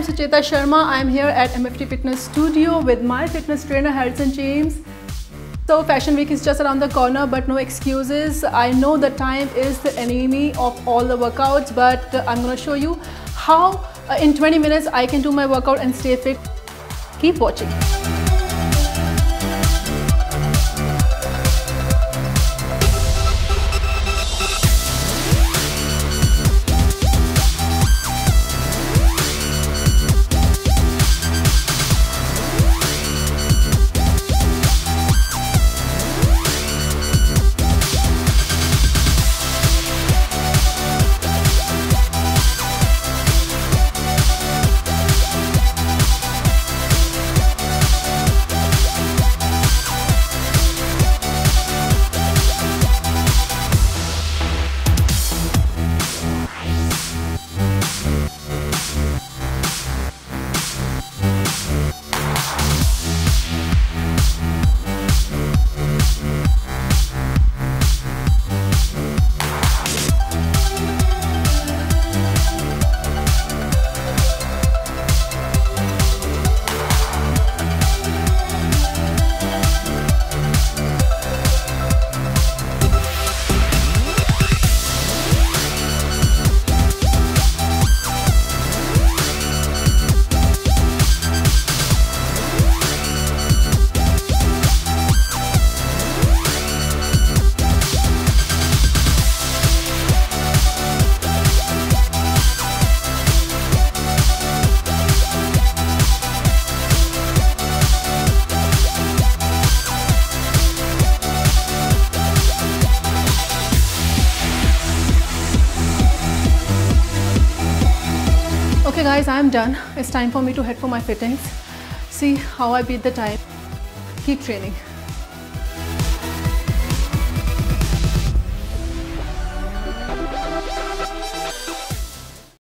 Sucheta Sharma. I'm here at MFT Fitness Studio with my fitness trainer Harrison James. So Fashion Week is just around the corner, but no excuses. I know the time is the enemy of all the workouts, but I'm going to show you how in 20 minutes I can do my workout and stay fit. Keep watching. Okay guys, I'm done. It's time for me to head for my fittings. See how I beat the time. Keep training.